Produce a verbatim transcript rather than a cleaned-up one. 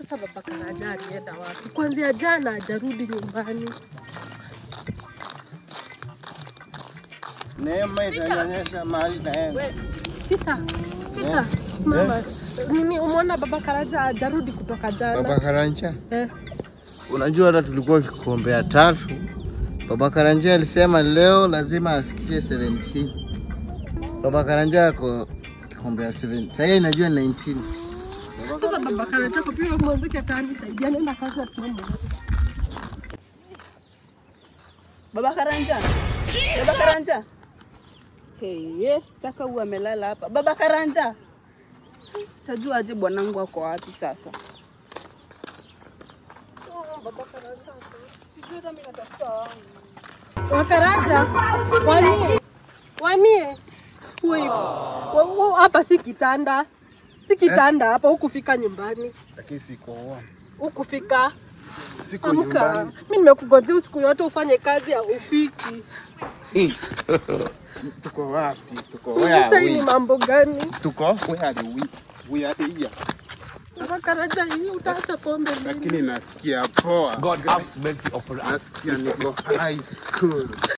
Sasa baba Karaja alienda wapi? Kuanzia jana hajarudi nyumbani. Neema itanyanyesha mahali naenda. Pita, pita. Mama, nini umeona baba Karaja hajarudi kutoka jana? Baba Karanja? Eh. Unajua hata tulikuwa kikombe ya tatu. Baba Karanja alisema leo lazima afikishe seventeen. Baba Karanja ako kikombe ya seventeen. Sasa inajua nineteen. Sasa baba Karaja kwa pia mwanzo kia tani saidia nenda kazi ya tumbo. Baba Karanja. Baba Karanja. Hey, saka huyu amelala hapa. Baba Karanja. Tajua aje bwanangu wako wapi sasa? Oh, baba Karanja. Sijui kama natafuta wangu. Baba Karaja. Wani? Wani? Huyu hapa si kitanda. Si kitanda hapa, hukufika nyumbani. Lakini siko huko. Hukufika. Siko nyumbani. Mimi nimekungojea usiku yote ufanye kazi ya ufiki. Tuko wapi? Tuko where? Sasa ni mambo gani? Tuko where are we? We are here. Baba Karaja, hii utaacha pombe lini? Lakini nasikia poa. God have mercy upon us. Nasikia niko high school.